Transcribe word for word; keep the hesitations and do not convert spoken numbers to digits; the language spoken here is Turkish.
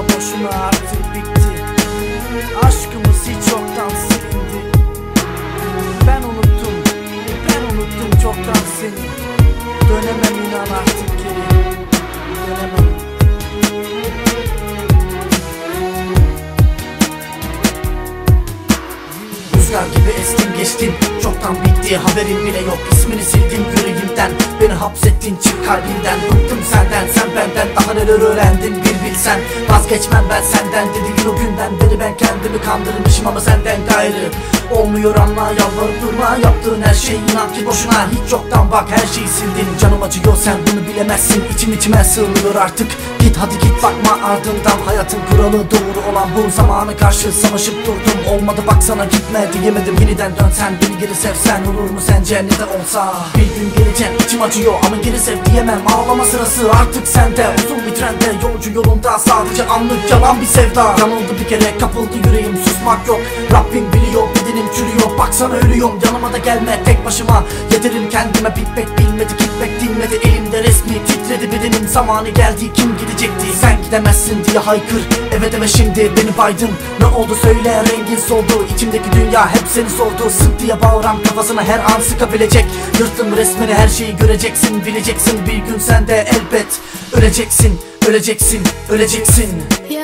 boşuna artık bitti. Aşkımız hiç yoktan silindi. Ben unuttum, ben unuttum çoktan seni. Dönemem inan artık geri, dönemem. Rüzgar gibi estim geçtim, çoktan bitti, haberim bile yok. İsmini sildim yüreğimden, beni hapsettin çık kalbimden. Bıktım senden, sen benden, daha neler öğrendin bir bilsen. Vazgeçmem ben senden dediğin o günden beri ben kendimi kandırmışım ama senden gayrı olmuyor anla, yalvarıp durma. Yaptığın her şey inan ki boşuna, hiç yoktan bak her şeyi sildin. Canım acıyor sen bunu bilemezsin, içim içime sığmıyor artık. Git hadi git bakma ardından, hayatın kuralı doğru olan bu. Zamanı karşı savaşıp durdum, olmadı baksana gitme diyemedim. Yeniden dönsen beni geri sevsen olur mu sence ne de olsa. Bir gün geleceğim içim acıyor ama geri sev diyemem. Ağlama sırası artık sende, uzun bir trende yolcu yolunda sadece anlık yalan bir sevda. Yanıldı bir kere kapıldı yüreğim, susmak yok. Rabbim biliyor bedenim çürüyor, baksana ölüyorum. Yanıma da gelme tek başıma, yeterim kendime. Bitmek bilmedi gitmek dinmedi, elimde resmi titredi bedenim. Zamanı geldi kim gidecekti, sen gidemezsin diye haykır. Evet evet şimdi beni baydın, ne oldu söyle rengin soldu. İçimdeki dünya hep seni sordu, sık diye bağıran kafasına her an sıkabilecek. Yırttım resmini her şeyi göreceksin, bileceksin bir gün sen de elbet öleceksin, öleceksin, öleceksin.